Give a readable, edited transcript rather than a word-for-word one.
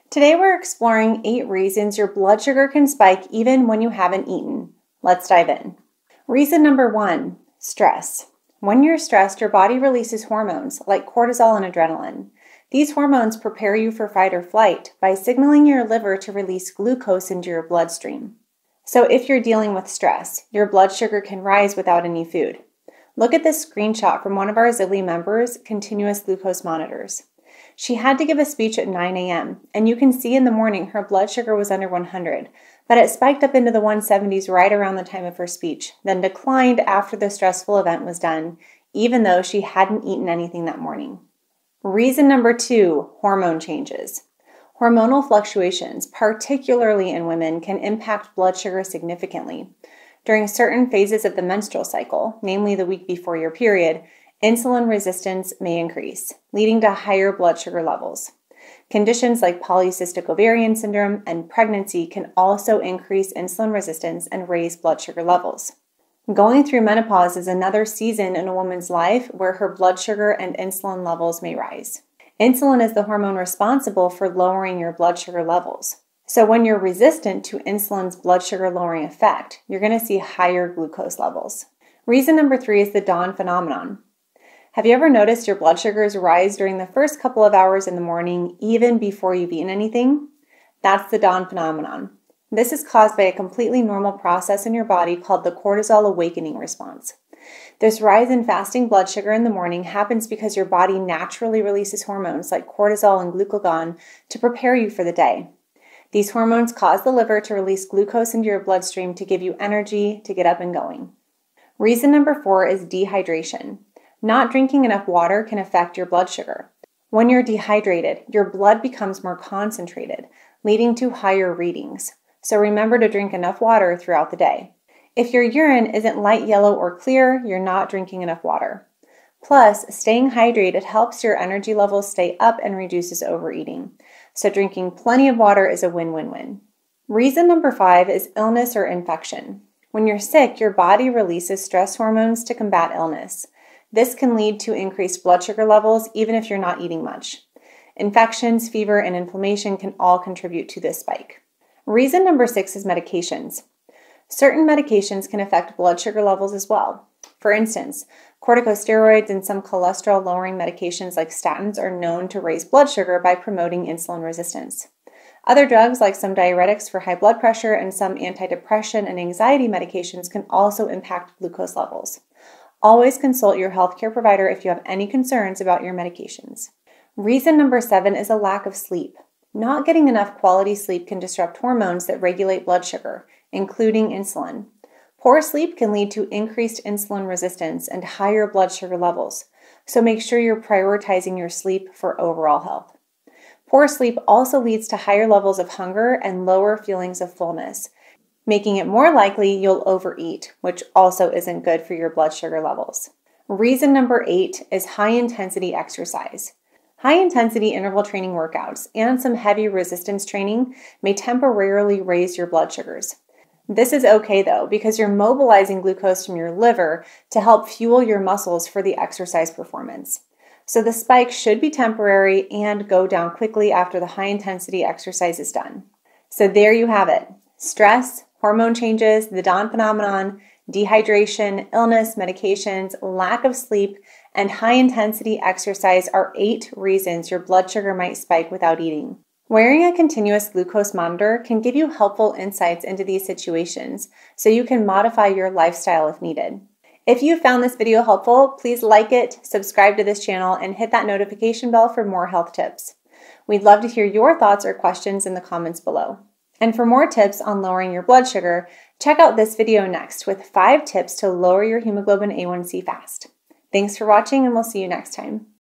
Today we're exploring 8 reasons your blood sugar can spike even when you haven't eaten. Let's dive in. Reason number 1, stress. When you're stressed, your body releases hormones like cortisol and adrenaline. These hormones prepare you for fight or flight by signaling your liver to release glucose into your bloodstream. So if you're dealing with stress, your blood sugar can rise without any food. Look at this screenshot from one of our Zivli members' continuous glucose monitors. She had to give a speech at 9 a.m., and you can see in the morning her blood sugar was under 100, but it spiked up into the 170s right around the time of her speech, then declined after the stressful event was done, even though she hadn't eaten anything that morning. Reason number 2, hormone changes. Hormonal fluctuations, particularly in women, can impact blood sugar significantly. During certain phases of the menstrual cycle, namely the week before your period, insulin resistance may increase, leading to higher blood sugar levels. Conditions like polycystic ovarian syndrome and pregnancy can also increase insulin resistance and raise blood sugar levels. Going through menopause is another season in a woman's life where her blood sugar and insulin levels may rise. Insulin is the hormone responsible for lowering your blood sugar levels. So when you're resistant to insulin's blood sugar lowering effect, you're going to see higher glucose levels. Reason number 3 is the dawn phenomenon. Have you ever noticed your blood sugars rise during the first couple of hours in the morning, even before you've eaten anything? That's the dawn phenomenon. This is caused by a completely normal process in your body called the cortisol awakening response. This rise in fasting blood sugar in the morning happens because your body naturally releases hormones like cortisol and glucagon to prepare you for the day. These hormones cause the liver to release glucose into your bloodstream to give you energy to get up and going. Reason number 4 is dehydration. Not drinking enough water can affect your blood sugar. When you're dehydrated, your blood becomes more concentrated, leading to higher readings. So remember to drink enough water throughout the day. If your urine isn't light yellow or clear, you're not drinking enough water. Plus, staying hydrated helps your energy levels stay up and reduces overeating. So drinking plenty of water is a win-win-win. Reason number 5 is illness or infection. When you're sick, your body releases stress hormones to combat illness. This can lead to increased blood sugar levels even if you're not eating much. Infections, fever, and inflammation can all contribute to this spike. Reason number 6 is medications. Certain medications can affect blood sugar levels as well. For instance, corticosteroids and some cholesterol-lowering medications like statins are known to raise blood sugar by promoting insulin resistance. Other drugs like some diuretics for high blood pressure and some antidepressant and anxiety medications can also impact glucose levels. Always consult your healthcare provider if you have any concerns about your medications. Reason number 7 is a lack of sleep. Not getting enough quality sleep can disrupt hormones that regulate blood sugar, including insulin. Poor sleep can lead to increased insulin resistance and higher blood sugar levels, so make sure you're prioritizing your sleep for overall health. Poor sleep also leads to higher levels of hunger and lower feelings of fullness, making it more likely you'll overeat, which also isn't good for your blood sugar levels. Reason number 8 is high-intensity exercise. High-intensity interval training workouts and some heavy resistance training may temporarily raise your blood sugars. This is okay though, because you're mobilizing glucose from your liver to help fuel your muscles for the exercise performance. So the spike should be temporary and go down quickly after the high-intensity exercise is done. So there you have it. Stress, hormone changes, the dawn phenomenon, dehydration, illness, medications, lack of sleep, and high-intensity exercise are 8 reasons your blood sugar might spike without eating. Wearing a continuous glucose monitor can give you helpful insights into these situations so you can modify your lifestyle if needed. If you found this video helpful, please like it, subscribe to this channel, and hit that notification bell for more health tips. We'd love to hear your thoughts or questions in the comments below. And for more tips on lowering your blood sugar, check out this video next with 5 tips to lower your hemoglobin A1C fast. Thanks for watching, and we'll see you next time.